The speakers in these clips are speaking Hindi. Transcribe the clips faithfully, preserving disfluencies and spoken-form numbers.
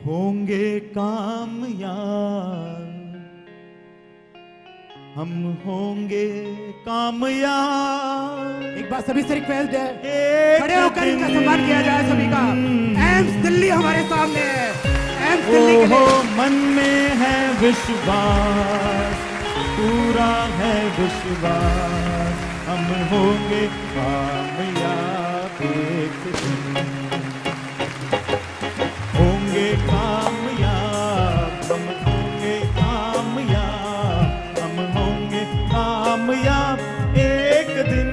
होंगे कामयाब, हम होंगे कामयाब। एक बार सभी से रिक्वेस्ट है, खड़े होकर इनका सम्मान किया जाए सभी का। एम्स दिल्ली हमारे सामने है। एम्स दिल्ली के लिए मन में है विश्वास, पूरा है विश्वास, हम होंगे कामयाब एक दिन, होंगे कामयाब, हम होंगे कामयाब, हम होंगे कामयाब एक दिन।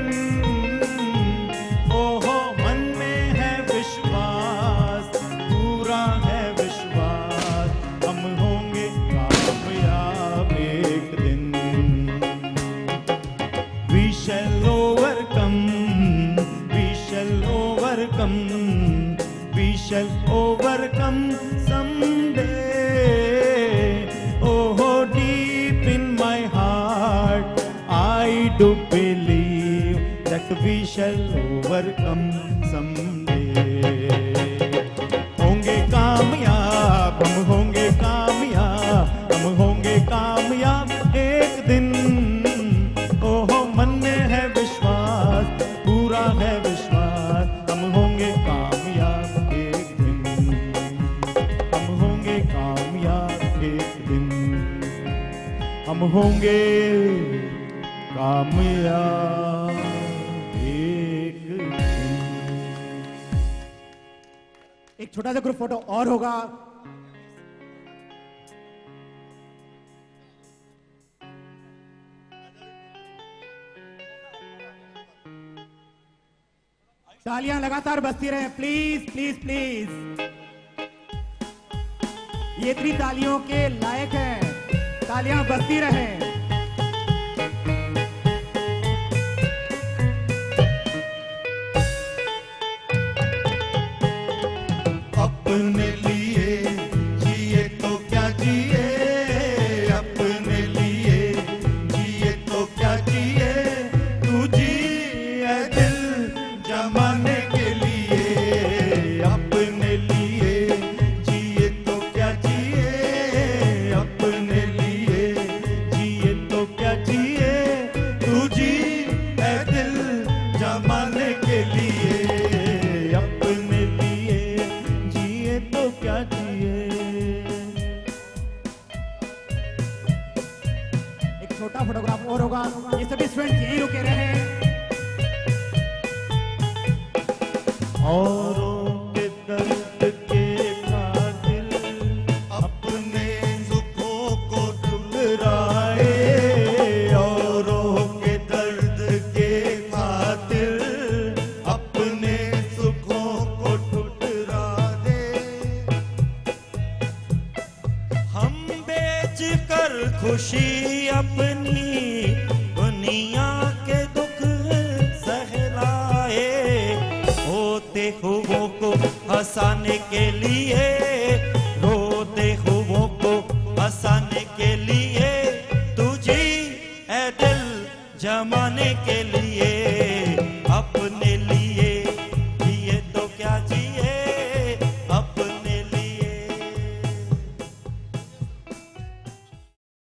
ओहो मन में है विश्वास, पूरा है विश्वास, हम होंगे कामयाब एक दिन। We shall overcome, we shall overcome, we shall overcome someday. Oh, deep in my heart, I do believe that we shall overcome someday. होंगे कामयाब, हम होंगे कामयाब, हम होंगे कामयाब एक दिन। ओहो मन में है विश्वास, पूरा है विश्वास, हम होंगे कामयाब एक दिन, हम होंगे कामयाब एक दिन, हम होंगे कामयाब एक दिन। एक छोटा सा ग्रुप फोटो और होगा। तालियां लगातार बजती रहे, प्लीज प्लीज प्लीज। ये इतनी तालियों के लायक है, तालियां बजती रहे। अपने लिए जिए तो क्या जिए, अपने लिए जिए तो क्या जिए, तू जिए दिल जमाने के लिए। अपने लिए जिए तो क्या जिए, अपने लिए जिए तो क्या जिए, तू जिए दिल जमाने के लिए। अपने लिए जिए तो क्या जिए। एक छोटा फोटोग्राफ और होगा। ये सभी स्टूडेंट यहीं रुके रहे। औरों के दर्द के खातिर अपने सुखों को ठुकराए, औरों के दर्द के खातिर अपने सुखों को ठुकरा दे। हम बेच कर खुशी अपनी दुनिया के दुख सहलाए, होते हुओं को हंसाने के लिए, रोते हुओं को हंसाने के लिए, तुझी ऐ दिल जमाने के लिए।